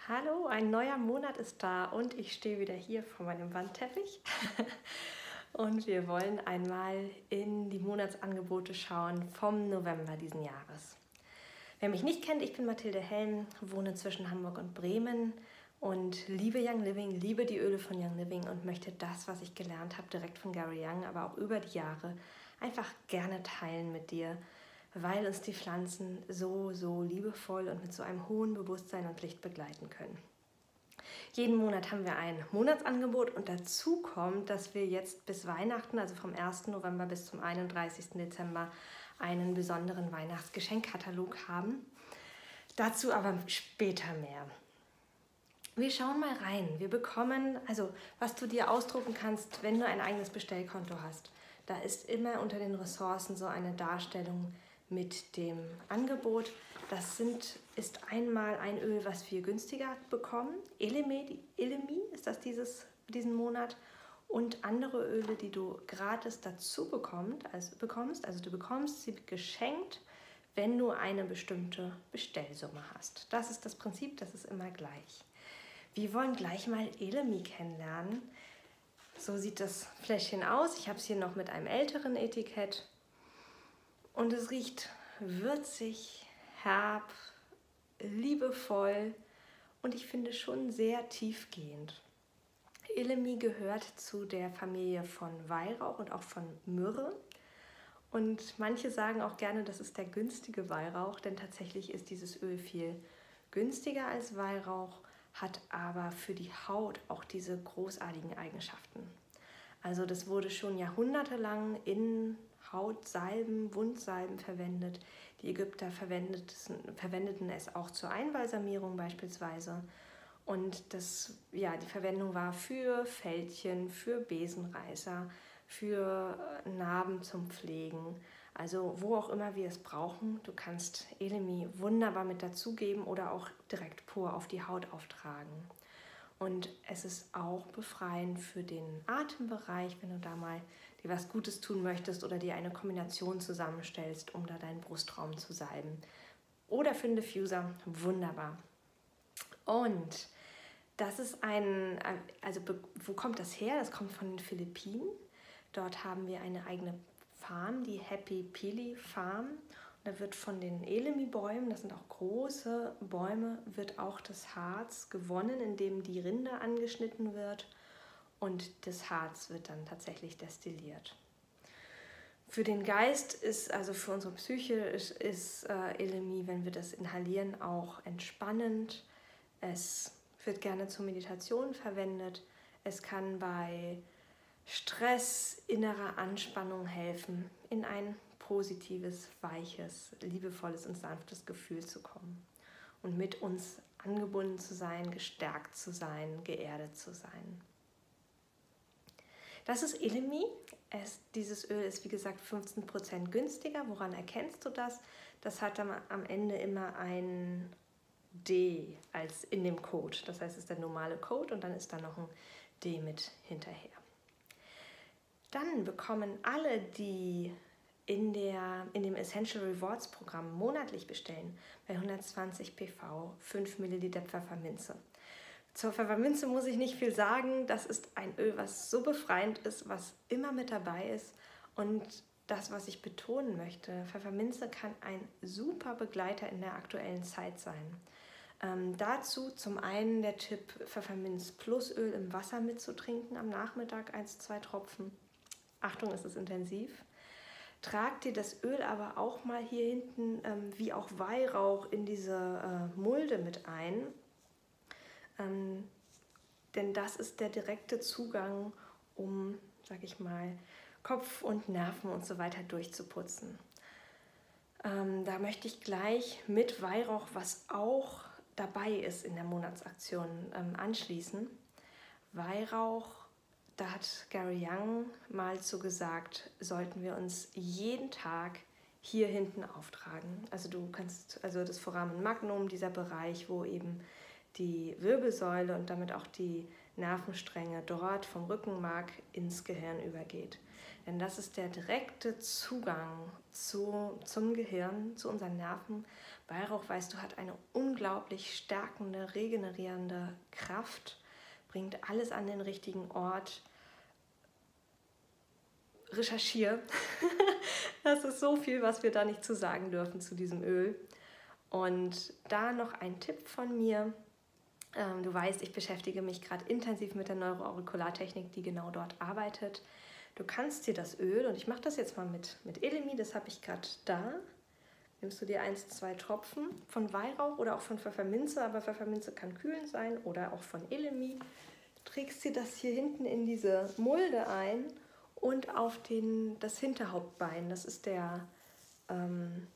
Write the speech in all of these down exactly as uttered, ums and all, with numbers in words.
Hallo, ein neuer Monat ist da und ich stehe wieder hier vor meinem Wandteppich. Und wir wollen einmal in die Monatsangebote schauen vom November diesen Jahres. Wer mich nicht kennt, ich bin Mathilde Helm, wohne zwischen Hamburg und Bremen und liebe Young Living, liebe die Öle von Young Living und möchte das, was ich gelernt habe, direkt von Gary Young, aber auch über die Jahre, einfach gerne teilen mit dir, weil uns die Pflanzen so, so liebevoll und mit so einem hohen Bewusstsein und Licht begleiten können. Jeden Monat haben wir ein Monatsangebot und dazu kommt, dass wir jetzt bis Weihnachten, also vom ersten November bis zum einunddreißigsten Dezember, einen besonderen Weihnachtsgeschenkkatalog haben. Dazu aber später mehr. Wir schauen mal rein. Wir bekommen, also was du dir ausdrucken kannst, wenn du ein eigenes Bestellkonto hast. Da ist immer unter den Ressourcen so eine Darstellung mit dem Angebot. Das sind, ist einmal ein Öl, was wir günstiger bekommen. Elemi, Elemi ist das dieses, diesen Monat. Und andere Öle, die du gratis dazu bekommst, also, bekommst. Also du bekommst sie geschenkt, wenn du eine bestimmte Bestellsumme hast. Das ist das Prinzip, das ist immer gleich. Wir wollen gleich mal Elemi kennenlernen. So sieht das Fläschchen aus. Ich habe es hier noch mit einem älteren Etikett. Und es riecht würzig, herb, liebevoll und ich finde schon sehr tiefgehend. Elemi gehört zu der Familie von Weihrauch und auch von Myrrhe. Und manche sagen auch gerne, das ist der günstige Weihrauch, denn tatsächlich ist dieses Öl viel günstiger als Weihrauch, hat aber für die Haut auch diese großartigen Eigenschaften. Also das wurde schon jahrhundertelang in Hautsalben, Wundsalben verwendet. Die Ägypter verwendeten es auch zur Einbalsamierung beispielsweise. Und das, ja, die Verwendung war für Fältchen, für Besenreißer, für Narben zum Pflegen. Also wo auch immer wir es brauchen, du kannst Elemi wunderbar mit dazugeben oder auch direkt pur auf die Haut auftragen. Und es ist auch befreiend für den Atembereich, wenn du da mal dir was Gutes tun möchtest oder dir eine Kombination zusammenstellst, um da deinen Brustraum zu salben. Oder für einen Diffuser, wunderbar. Und das ist ein, also wo kommt das her? Das kommt von den Philippinen. Dort haben wir eine eigene Farm, die Happy Pili Farm. Da wird von den Elemi-Bäumen, das sind auch große Bäume, wird auch das Harz gewonnen, indem die Rinde angeschnitten wird und das Harz wird dann tatsächlich destilliert. Für den Geist ist, also für unsere Psyche, ist, ist äh, Elemi, wenn wir das inhalieren, auch entspannend. Es wird gerne zur Meditation verwendet. Es kann bei Stress, innerer Anspannung helfen, in ein positives, weiches, liebevolles und sanftes Gefühl zu kommen und mit uns angebunden zu sein, gestärkt zu sein, geerdet zu sein. Das ist Elemi. Es, dieses Öl ist wie gesagt fünfzehn Prozent günstiger. Woran erkennst du das? Das hat am, am Ende immer ein D als in dem Code. Das heißt, es ist der normale Code und dann ist da noch ein D mit hinterher. Dann bekommen alle, die in, der, in dem Essential Rewards Programm monatlich bestellen, bei hundertzwanzig Ppv fünf Milliliter Pfefferminze. Zur Pfefferminze muss ich nicht viel sagen. Das ist ein Öl, was so befreiend ist, was immer mit dabei ist. Und das, was ich betonen möchte, Pfefferminze kann ein super Begleiter in der aktuellen Zeit sein. Ähm, dazu zum einen der Tipp, Pfefferminz plus Öl im Wasser mitzutrinken am Nachmittag, eins, zwei Tropfen. Achtung, es ist intensiv. Trag dir das Öl aber auch mal hier hinten, ähm, wie auch Weihrauch, in diese äh, Mulde mit ein. Ähm, denn das ist der direkte Zugang, um, sag ich mal, Kopf und Nerven und so weiter durchzuputzen. Ähm, da möchte ich gleich mit Weihrauch, was auch dabei ist in der Monatsaktion, ähm, anschließen. Weihrauch, da hat Gary Young mal zu gesagt, sollten wir uns jeden Tag hier hinten auftragen. Also du kannst, also das Foramen Magnum, dieser Bereich, wo eben die Wirbelsäule und damit auch die Nervenstränge dort vom Rückenmark ins Gehirn übergeht. Denn das ist der direkte Zugang zu, zum Gehirn, zu unseren Nerven. Weihrauch, weißt du, hat eine unglaublich stärkende, regenerierende Kraft, bringt alles an den richtigen Ort. Recherchiere. Das ist so viel, was wir da nicht zu sagen dürfen zu diesem Öl. Und da noch ein Tipp von mir. Ähm, du weißt, ich beschäftige mich gerade intensiv mit der Neuroaurikulartechnik, die genau dort arbeitet. Du kannst dir das Öl, und ich mache das jetzt mal mit, mit Elemi, das habe ich gerade da. Nimmst du dir eins, zwei Tropfen von Weihrauch oder auch von Pfefferminze, aber Pfefferminze kann kühlend sein, oder auch von Elemi. Trägst dir das hier hinten in diese Mulde ein und auf den, das Hinterhauptbein. Das ist der, ähm,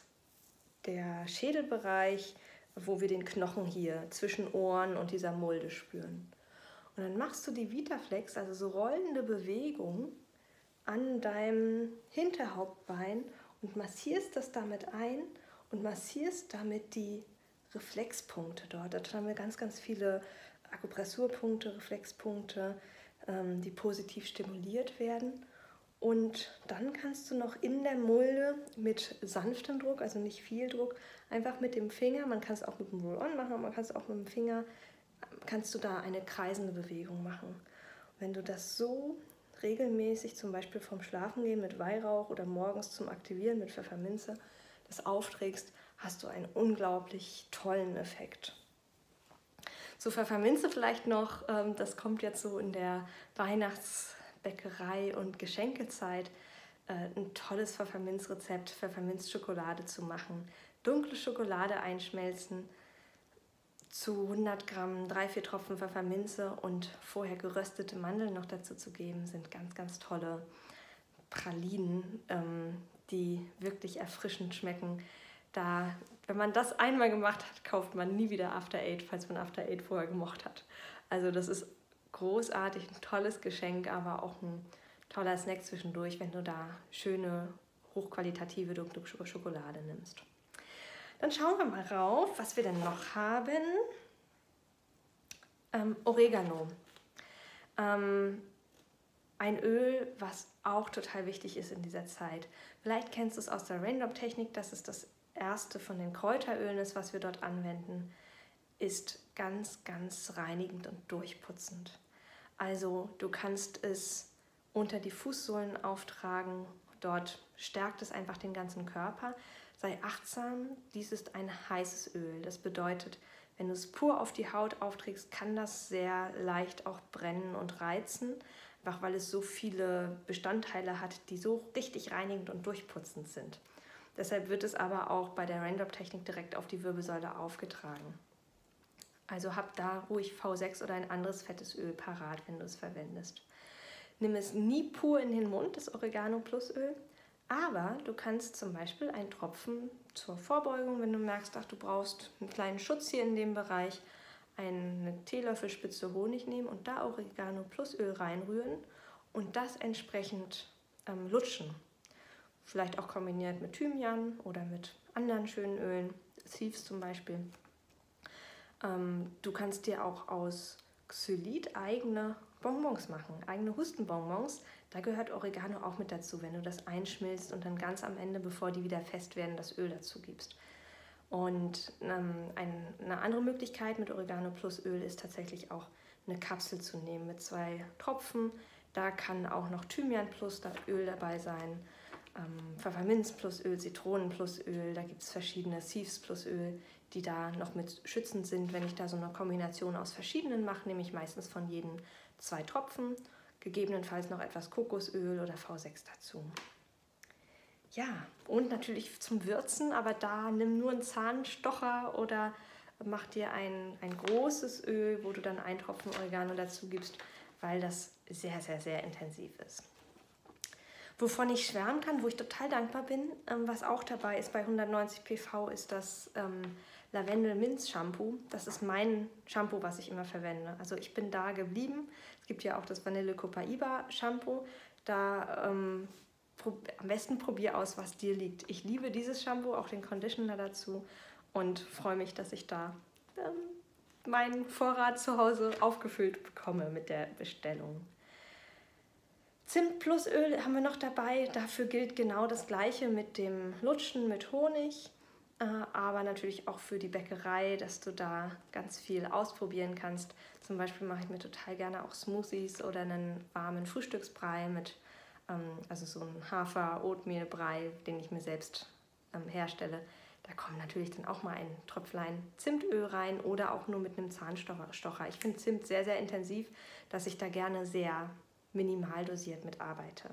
der Schädelbereich, wo wir den Knochen hier zwischen Ohren und dieser Mulde spüren. Und dann machst du die Vitaflex, also so rollende Bewegung, an deinem Hinterhauptbein und massierst das damit ein und massierst damit die Reflexpunkte dort. Da haben wir ganz, ganz viele Akupressurpunkte, Reflexpunkte, ähm, die positiv stimuliert werden. Und dann kannst du noch in der Mulde mit sanftem Druck, also nicht viel Druck, einfach mit dem Finger, man kann es auch mit dem Roll-On machen, aber man kann es auch mit dem Finger, kannst du da eine kreisende Bewegung machen. Und wenn du das so regelmäßig, zum Beispiel vorm Schlafengehen mit Weihrauch oder morgens zum Aktivieren mit Pfefferminze, das aufträgst, hast du einen unglaublich tollen Effekt. Zu Pfefferminze vielleicht noch, das kommt jetzt so in der Weihnachtsbäckerei und Geschenkezeit, ein tolles Pfefferminzrezept, Pfefferminzschokolade zu machen. Dunkle Schokolade einschmelzen, zu hundert Gramm drei, vier Tropfen Pfefferminze und vorher geröstete Mandeln noch dazu zu geben, sind ganz, ganz tolle Pralinen, die wirklich erfrischend schmecken. Da, wenn man das einmal gemacht hat, kauft man nie wieder After Eight, falls man After Eight vorher gemocht hat. Also das ist großartig, ein tolles Geschenk, aber auch ein toller Snack zwischendurch, wenn du da schöne, hochqualitative dunkle Schokolade nimmst. Dann schauen wir mal rauf, was wir denn noch haben. Ähm, Oregano. Ähm, ein Öl, was auch total wichtig ist in dieser Zeit. Vielleicht kennst du es aus der Raindrop-Technik, das ist das erste von den Kräuterölen ist, was wir dort anwenden, ist ganz, ganz reinigend und durchputzend. Also du kannst es unter die Fußsohlen auftragen, dort stärkt es einfach den ganzen Körper. Sei achtsam, dies ist ein heißes Öl. Das bedeutet, wenn du es pur auf die Haut aufträgst, kann das sehr leicht auch brennen und reizen, einfach weil es so viele Bestandteile hat, die so richtig reinigend und durchputzend sind. Deshalb wird es aber auch bei der Raindrop-Technik direkt auf die Wirbelsäule aufgetragen. Also hab da ruhig V sechs oder ein anderes fettes Öl parat, wenn du es verwendest. Nimm es nie pur in den Mund, das Oregano Plus Öl, aber du kannst zum Beispiel einen Tropfen zur Vorbeugung, wenn du merkst, ach, du brauchst einen kleinen Schutz hier in dem Bereich, eine Teelöffelspitze Honig nehmen und da Oregano Plus Öl reinrühren und das entsprechend ähm, lutschen. Vielleicht auch kombiniert mit Thymian oder mit anderen schönen Ölen, Thieves zum Beispiel. Ähm, du kannst dir auch aus Xylit eigene Bonbons machen, eigene Hustenbonbons. Da gehört Oregano auch mit dazu, wenn du das einschmilzt und dann ganz am Ende, bevor die wieder fest werden, das Öl dazu gibst. Und ähm, ein, eine andere Möglichkeit mit Oregano Plus Öl ist tatsächlich auch eine Kapsel zu nehmen mit zwei Tropfen. Da kann auch noch Thymian Plus Öl dabei sein, ähm, Pfefferminz Plus Öl, Zitronen Plus Öl. Da gibt es verschiedene Thieves Plus Öl, die da noch mit schützend sind. Wenn ich da so eine Kombination aus verschiedenen mache, nehme ich meistens von jedem zwei Tropfen, gegebenenfalls noch etwas Kokosöl oder V sechs dazu. Ja, und natürlich zum Würzen, aber da nimm nur einen Zahnstocher oder mach dir ein, ein großes Öl, wo du dann einen Tropfen Oregano dazu gibst, weil das sehr, sehr, sehr intensiv ist. Wovon ich schwärmen kann, wo ich total dankbar bin, ähm, was auch dabei ist bei hundertneunzig P V, ist das ähm, Lavendel-Minz-Shampoo. Das ist mein Shampoo, was ich immer verwende. Also ich bin da geblieben. Es gibt ja auch das Vanille-Copaiba-Shampoo. Da ähm, am besten probier aus, was dir liegt. Ich liebe dieses Shampoo, auch den Conditioner dazu und freue mich, dass ich da ähm, meinen Vorrat zu Hause aufgefüllt bekomme mit der Bestellung. Zimt plus Öl haben wir noch dabei. Dafür gilt genau das Gleiche mit dem Lutschen mit Honig, äh, aber natürlich auch für die Bäckerei, dass du da ganz viel ausprobieren kannst. Zum Beispiel mache ich mir total gerne auch Smoothies oder einen warmen Frühstücksbrei mit, ähm, also so einen Hafer-Oatmeal-Brei, den ich mir selbst ähm, herstelle. Da kommt natürlich dann auch mal ein Tröpflein Zimtöl rein oder auch nur mit einem Zahnstocher. Ich finde Zimt sehr, sehr intensiv, dass ich da gerne sehr minimal dosiert mitarbeite.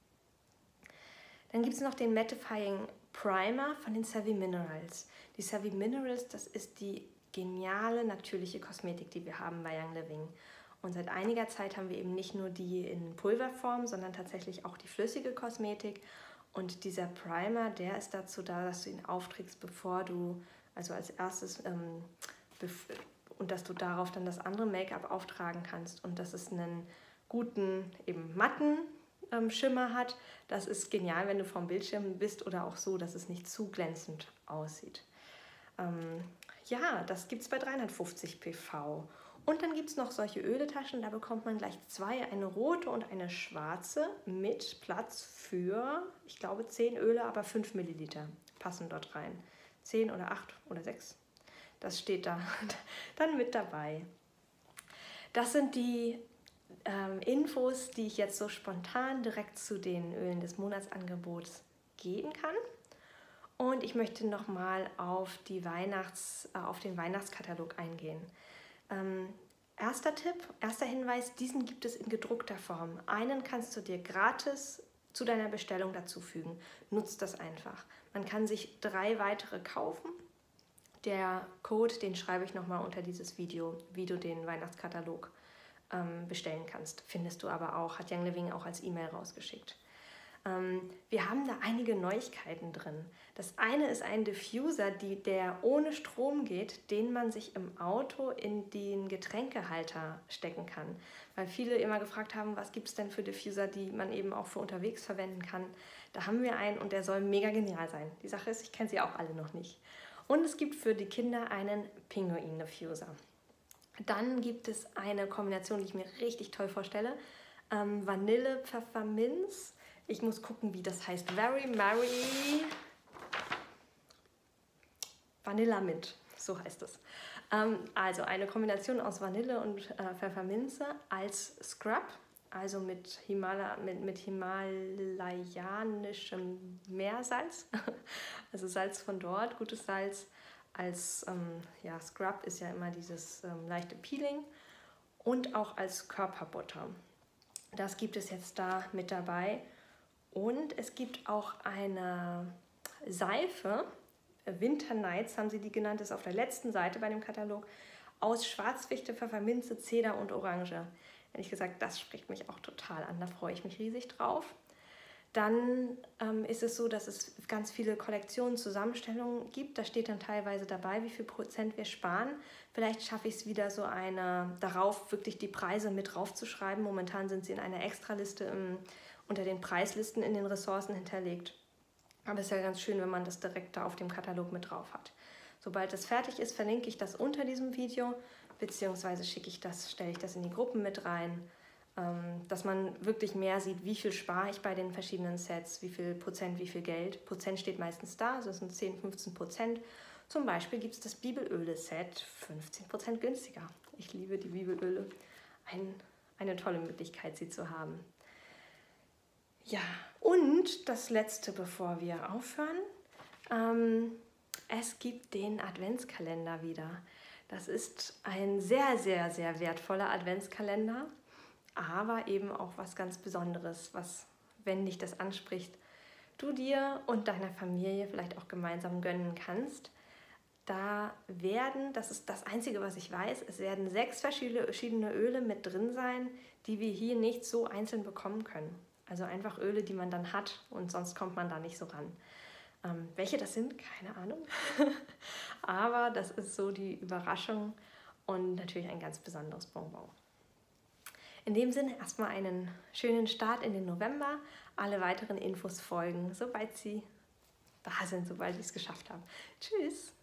Dann gibt es noch den Mattifying Primer von den Savvy Minerals. Die Savvy Minerals, das ist die geniale natürliche Kosmetik, die wir haben bei Young Living. Und seit einiger Zeit haben wir eben nicht nur die in Pulverform, sondern tatsächlich auch die flüssige Kosmetik. Und dieser Primer, der ist dazu da, dass du ihn aufträgst, bevor du, also als erstes, ähm, und dass du darauf dann das andere Make-up auftragen kannst. Und das ist einen guten, eben matten ähm, Schimmer hat. Das ist genial, wenn du vorm Bildschirm bist oder auch so, dass es nicht zu glänzend aussieht. Ähm, ja, das gibt es bei dreihundertfünfzig P V. Und dann gibt es noch solche Öletaschen, da bekommt man gleich zwei, eine rote und eine schwarze mit Platz für, ich glaube, zehn Öle, aber fünf Milliliter passen dort rein. zehn oder acht oder sechs, das steht da dann mit dabei. Das sind die ähm, Infos, die ich jetzt so spontan direkt zu den Ölen des Monatsangebots geben kann. Und ich möchte nochmal auf, die Weihnachts-, äh, auf den Weihnachtskatalog eingehen. Ähm, erster Tipp, erster Hinweis, diesen gibt es in gedruckter Form. Einen kannst du dir gratis zu deiner Bestellung dazufügen. Nutzt das einfach. Man kann sich drei weitere kaufen. Der Code, den schreibe ich nochmal unter dieses Video, wie du den Weihnachtskatalog ähm, bestellen kannst. Findest du aber auch, hat Young Living auch als E-Mail rausgeschickt. Ähm, wir haben da einige Neuigkeiten drin. Das eine ist ein Diffuser, die, der ohne Strom geht, den man sich im Auto in den Getränkehalter stecken kann. Weil viele immer gefragt haben, was gibt es denn für Diffuser, die man eben auch für unterwegs verwenden kann. Da haben wir einen und der soll mega genial sein. Die Sache ist, ich kenne sie auch alle noch nicht. Und es gibt für die Kinder einen Pinguin-Diffuser. Dann gibt es eine Kombination, die ich mir richtig toll vorstelle. Ähm, Vanille, Pfefferminz. Ich muss gucken, wie das heißt. Very Merry Vanilla Mint, so heißt es. Ähm, also eine Kombination aus Vanille und äh, Pfefferminze als Scrub, also mit, Himala, mit, mit himalayanischem Meersalz, also Salz von dort, gutes Salz. Als ähm, ja, Scrub ist ja immer dieses ähm, leichte Peeling und auch als Körperbutter. Das gibt es jetzt da mit dabei. Und es gibt auch eine Seife, Winter Nights haben sie die genannt, ist auf der letzten Seite bei dem Katalog, aus Schwarzwichte, Pfefferminze, Zeder und Orange. Ehrlich gesagt, das spricht mich auch total an, da freue ich mich riesig drauf. Dann ähm, ist es so, dass es ganz viele Kollektionen, Zusammenstellungen gibt. Da steht dann teilweise dabei, wie viel Prozent wir sparen. Vielleicht schaffe ich es wieder so eine, darauf wirklich die Preise mit draufzuschreiben. Momentan sind sie in einer Extraliste im, unter den Preislisten in den Ressourcen hinterlegt. Aber es ist ja ganz schön, wenn man das direkt da auf dem Katalog mit drauf hat. Sobald es fertig ist, verlinke ich das unter diesem Video, beziehungsweise schicke ich das, stelle ich das in die Gruppen mit rein, dass man wirklich mehr sieht, wie viel spare ich bei den verschiedenen Sets, wie viel Prozent, wie viel Geld. Prozent steht meistens da, also es sind zehn, fünfzehn Prozent. Zum Beispiel gibt es das Bibelöle-Set fünfzehn Prozent günstiger. Ich liebe die Bibelöle. Ein, eine tolle Möglichkeit, sie zu haben. Ja, und das Letzte, bevor wir aufhören. Ähm, es gibt den Adventskalender wieder. Das ist ein sehr, sehr, sehr wertvoller Adventskalender. Aber eben auch was ganz Besonderes, was, wenn dich das anspricht, du dir und deiner Familie vielleicht auch gemeinsam gönnen kannst. Da werden, das ist das Einzige, was ich weiß, es werden sechs verschiedene Öle mit drin sein, die wir hier nicht so einzeln bekommen können. Also einfach Öle, die man dann hat und sonst kommt man da nicht so ran. Ähm, welche das sind, keine Ahnung. Aber das ist so die Überraschung und natürlich ein ganz besonderes Bonbon. In dem Sinne erstmal einen schönen Start in den November. Alle weiteren Infos folgen, sobald sie da sind, sobald ich es geschafft habe. Tschüss!